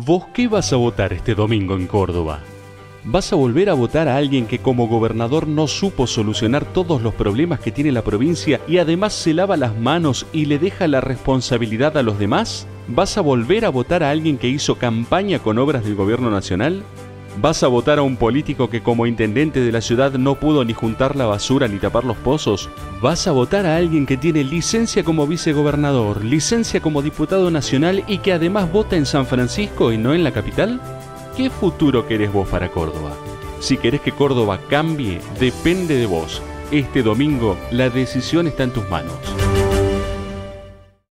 ¿Vos qué vas a votar este domingo en Córdoba? ¿Vas a volver a votar a alguien que como gobernador no supo solucionar todos los problemas que tiene la provincia y además se lava las manos y le deja la responsabilidad a los demás? ¿Vas a volver a votar a alguien que hizo campaña con obras del gobierno nacional? ¿Vas a votar a un político que como intendente de la ciudad no pudo ni juntar la basura ni tapar los pozos? ¿Vas a votar a alguien que tiene licencia como vicegobernador, licencia como diputado nacional y que además vota en San Francisco y no en la capital? ¿Qué futuro querés vos para Córdoba? Si querés que Córdoba cambie, depende de vos. Este domingo la decisión está en tus manos.